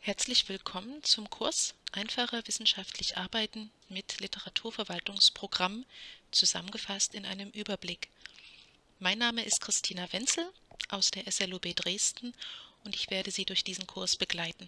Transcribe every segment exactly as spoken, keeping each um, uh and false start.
Herzlich willkommen zum Kurs Einfacher wissenschaftlich arbeiten mit Literaturverwaltungsprogramm, zusammengefasst in einem Überblick. Mein Name ist Christina Wenzel aus der S L U B Dresden und ich werde Sie durch diesen Kurs begleiten.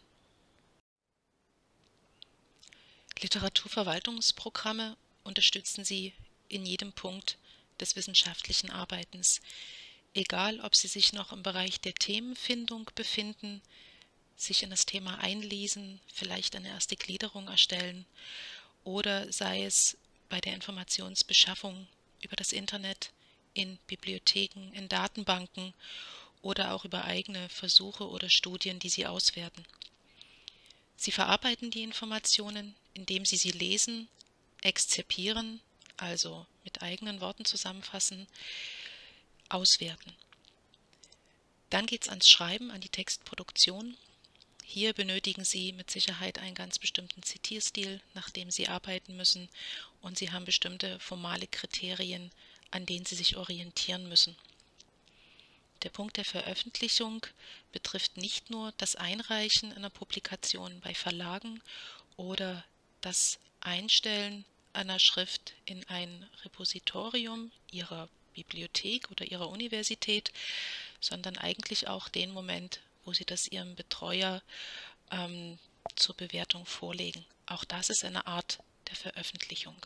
Literaturverwaltungsprogramme unterstützen Sie in jedem Punkt des wissenschaftlichen Arbeitens, egal ob Sie sich noch im Bereich der Themenfindung befinden, sich in das Thema einlesen, vielleicht eine erste Gliederung erstellen oder sei es bei der Informationsbeschaffung über das Internet, in Bibliotheken, in Datenbanken oder auch über eigene Versuche oder Studien, die Sie auswerten. Sie verarbeiten die Informationen, indem Sie sie lesen, exzerpieren, also mit eigenen Worten zusammenfassen, auswerten. Dann geht es ans Schreiben, an die Textproduktion. Hier benötigen Sie mit Sicherheit einen ganz bestimmten Zitierstil, nach dem Sie arbeiten müssen, und Sie haben bestimmte formale Kriterien, an denen Sie sich orientieren müssen. Der Punkt der Veröffentlichung betrifft nicht nur das Einreichen einer Publikation bei Verlagen oder das Einstellen einer Schrift in ein Repositorium Ihrer Bibliothek oder Ihrer Universität, sondern eigentlich auch den Moment, wo Sie das Ihrem Betreuer ähm, zur Bewertung vorlegen. Auch das ist eine Art der Veröffentlichung.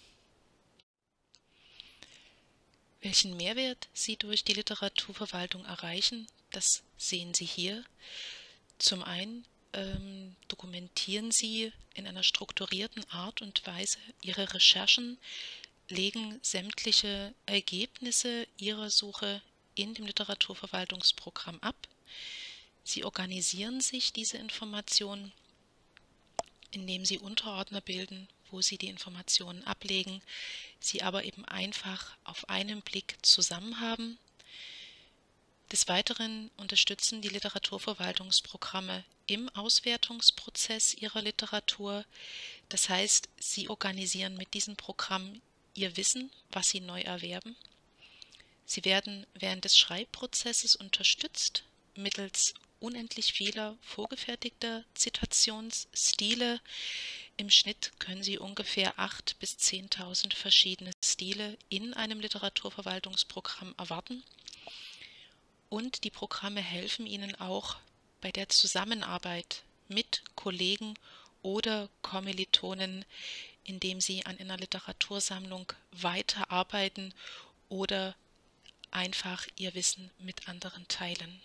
Welchen Mehrwert Sie durch die Literaturverwaltung erreichen, das sehen Sie hier. Zum einen ähm, dokumentieren Sie in einer strukturierten Art und Weise Ihre Recherchen, legen sämtliche Ergebnisse Ihrer Suche in dem Literaturverwaltungsprogramm ab. Sie organisieren sich diese Informationen, indem Sie Unterordner bilden, wo Sie die Informationen ablegen, sie aber eben einfach auf einen Blick zusammen haben. Des Weiteren unterstützen die Literaturverwaltungsprogramme im Auswertungsprozess Ihrer Literatur. Das heißt, Sie organisieren mit diesem Programm Ihr Wissen, was Sie neu erwerben. Sie werden während des Schreibprozesses unterstützt mittels unendlich vieler vorgefertigter Zitationsstile. Im Schnitt können Sie ungefähr achttausend bis zehntausend verschiedene Stile in einem Literaturverwaltungsprogramm erwarten. Und die Programme helfen Ihnen auch bei der Zusammenarbeit mit Kollegen oder Kommilitonen, indem Sie an einer Literatursammlung weiterarbeiten oder einfach Ihr Wissen mit anderen teilen.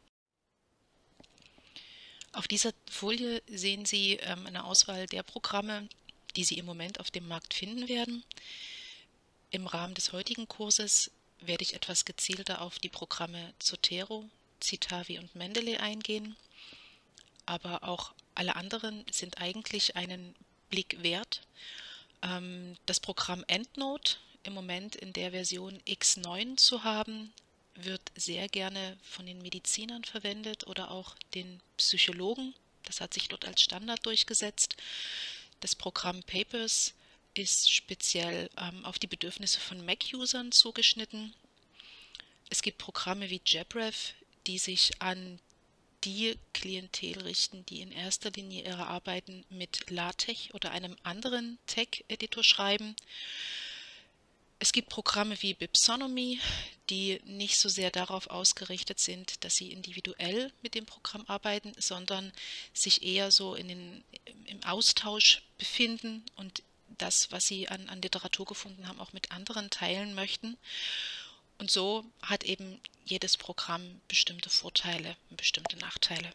Auf dieser Folie sehen Sie ähm, eine Auswahl der Programme, die Sie im Moment auf dem Markt finden werden. Im Rahmen des heutigen Kurses werde ich etwas gezielter auf die Programme Zotero, Citavi und Mendeley eingehen, aber auch alle anderen sind eigentlich einen Blick wert. Ähm, das Programm EndNote, im Moment in der Version X neun zu haben, wird sehr gerne von den Medizinern verwendet oder auch den Psychologen. Das hat sich dort als Standard durchgesetzt. Das Programm Papers ist speziell ähm, auf die Bedürfnisse von Mac-Usern zugeschnitten. Es gibt Programme wie Jabref, die sich an die Klientel richten, die in erster Linie ihre Arbeiten mit LaTeX oder einem anderen Tech-Editor schreiben. Es gibt Programme wie Bibsonomy, die nicht so sehr darauf ausgerichtet sind, dass sie individuell mit dem Programm arbeiten, sondern sich eher so in den, im Austausch befinden und das, was sie an, an Literatur gefunden haben, auch mit anderen teilen möchten. Und so hat eben jedes Programm bestimmte Vorteile und bestimmte Nachteile.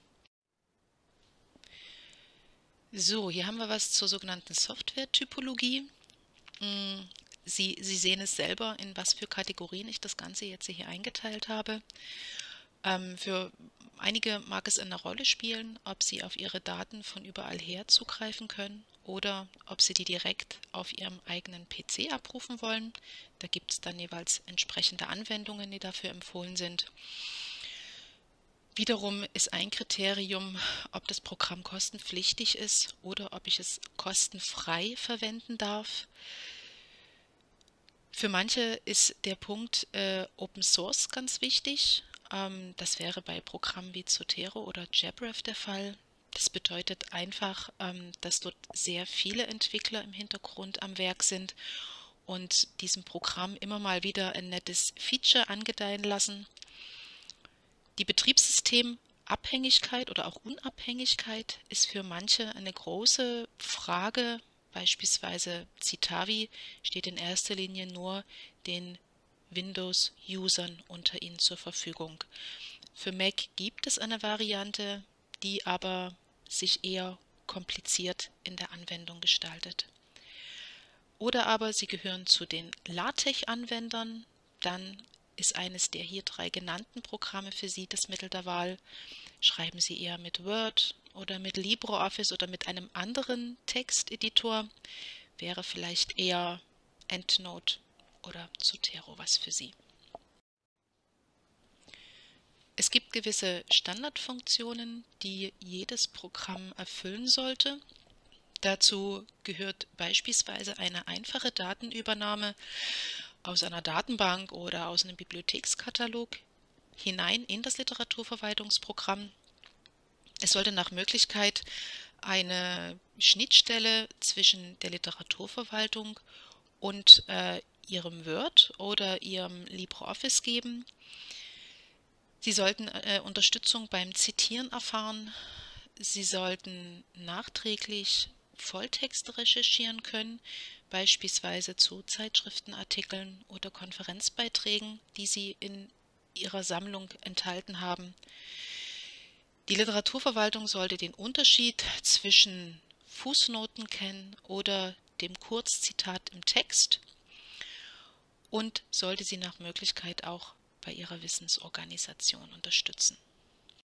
So, hier haben wir was zur sogenannten Software-Typologie. Sie, Sie sehen es selber, in was für Kategorien ich das Ganze jetzt hier eingeteilt habe. Ähm, für einige mag es eine Rolle spielen, ob Sie auf Ihre Daten von überall her zugreifen können oder ob Sie die direkt auf Ihrem eigenen P C abrufen wollen. Da gibt es dann jeweils entsprechende Anwendungen, die dafür empfohlen sind. Wiederum ist ein Kriterium, ob das Programm kostenpflichtig ist oder ob ich es kostenfrei verwenden darf. Für manche ist der Punkt äh, Open Source ganz wichtig. Ähm, das wäre bei Programmen wie Zotero oder Jabref der Fall. Das bedeutet einfach, ähm, dass dort sehr viele Entwickler im Hintergrund am Werk sind und diesem Programm immer mal wieder ein nettes Feature angedeihen lassen. Die Betriebssystemabhängigkeit oder auch Unabhängigkeit ist für manche eine große Frage. Beispielsweise Citavi steht in erster Linie nur den Windows-Usern unter ihnen zur Verfügung. Für Mac gibt es eine Variante, die aber sich eher kompliziert in der Anwendung gestaltet. Oder aber Sie gehören zu den LaTeX-Anwendern, dann ist eines der hier drei genannten Programme für Sie das Mittel der Wahl. Schreiben Sie eher mit Word oder mit LibreOffice oder mit einem anderen Texteditor, wäre vielleicht eher EndNote oder Zotero was für Sie. Es gibt gewisse Standardfunktionen, die jedes Programm erfüllen sollte. Dazu gehört beispielsweise eine einfache Datenübernahme aus einer Datenbank oder aus einem Bibliothekskatalog hinein in das Literaturverwaltungsprogramm. Es sollte nach Möglichkeit eine Schnittstelle zwischen der Literaturverwaltung und äh, Ihrem Word oder Ihrem LibreOffice geben. Sie sollten äh, Unterstützung beim Zitieren erfahren. Sie sollten nachträglich Volltexte recherchieren können, beispielsweise zu Zeitschriftenartikeln oder Konferenzbeiträgen, die Sie in Ihrer Sammlung enthalten haben. Die Literaturverwaltung sollte den Unterschied zwischen Fußnoten kennen oder dem Kurzzitat im Text und sollte Sie nach Möglichkeit auch bei Ihrer Wissensorganisation unterstützen.